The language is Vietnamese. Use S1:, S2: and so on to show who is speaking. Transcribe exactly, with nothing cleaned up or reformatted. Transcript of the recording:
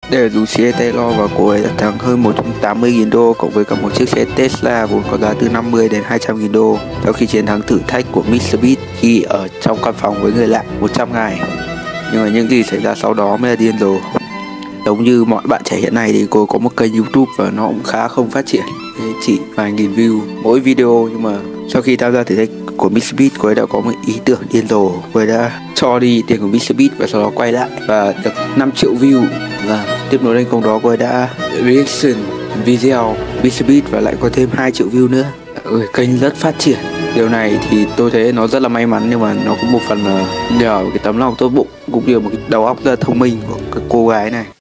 S1: Đây là Lucia Taylor và cô ấy đã thắng hơn một trăm tám mươi nghìn đô cộng với cả một chiếc xe Tesla vốn có giá từ năm mươi đến hai trăm nghìn đô sau khi chiến thắng thử thách của mít xơ Beast khi ở trong căn phòng với người lạ một trăm ngày. Nhưng mà những gì xảy ra sau đó mới là điên rồ. Giống như mọi bạn trẻ hiện nay thì cô có một kênh YouTube và nó cũng khá không phát triển, chỉ vài nghìn view mỗi video. Nhưng mà sau khi tham gia thử thách của mít xơ Beast, cô ấy đã có một ý tưởng điên rồ. Cô ấy đã cho đi tiền của mít xơ Beast và sau đó quay lại và được năm triệu view. Và tiếp nối lên công đó, cô ấy đã reaction video mít xơ Beast và lại có thêm hai triệu view nữa. Ừ, kênh rất phát triển. Điều này thì tôi thấy nó rất là may mắn, nhưng mà nó cũng một phần là nhờ cái tấm lòng tốt bụng cũng như một cái đầu óc rất là thông minh của cái cô gái này.